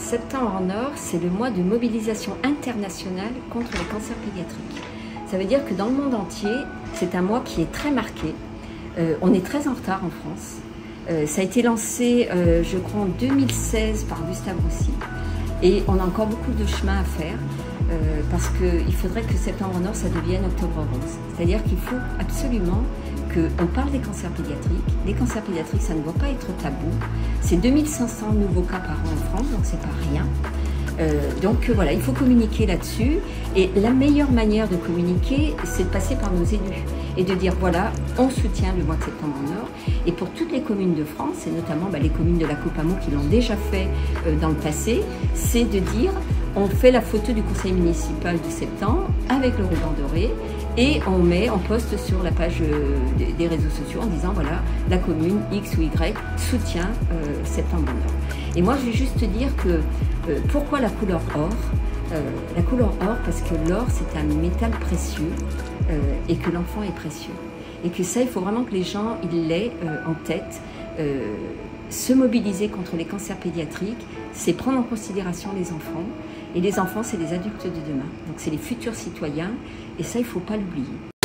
Septembre en Or, c'est le mois de mobilisation internationale contre les cancers pédiatriques. Ça veut dire que dans le monde entier, c'est un mois qui est très marqué. On est très en retard en France. Ça a été lancé, je crois, en 2016 par Gustave Roussy. Et on a encore beaucoup de chemin à faire parce qu'il faudrait que Septembre en Or, ça devienne Octobre Rose. C'est-à-dire qu'il faut absolument qu'on parle des cancers pédiatriques. Les cancers pédiatriques, ça ne doit pas être tabou. C'est 2500 nouveaux cas par an en France, donc c'est pas rien. Donc voilà, il faut communiquer là-dessus. Et la meilleure manière de communiquer, c'est de passer par nos élus et de dire voilà, on soutient le mois de Septembre en Or. Et pour toutes les communes de France, et notamment les communes de la Coupe Hameau qui l'ont déjà fait dans le passé, c'est de dire on fait la photo du conseil municipal de septembre avec le ruban doré et on poste sur la page des réseaux sociaux en disant voilà, la commune X ou Y soutient Septembre en Or. Et moi je vais juste te dire que pourquoi la couleur or? La couleur or parce que l'or c'est un métal précieux et que l'enfant est précieux. Et que ça, il faut vraiment que les gens ils l'aient en tête. Se mobiliser contre les cancers pédiatriques, c'est prendre en considération les enfants. Et les enfants, c'est les adultes de demain. Donc c'est les futurs citoyens. Et ça, il ne faut pas l'oublier.